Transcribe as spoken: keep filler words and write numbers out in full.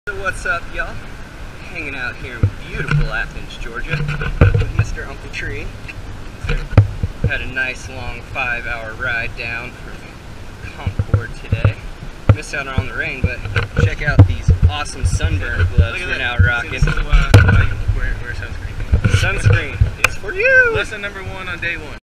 So what's up, y'all? Hanging out here in beautiful Athens, Georgia with Mister Uncle Tree. So, had a nice long five hour ride down from Concord today. Missed out on the rain, but check out these awesome sunburn gloves we're now rocking. This is why, why you wear, wear sunscreen. Sunscreen is for you! Lesson number one on day one.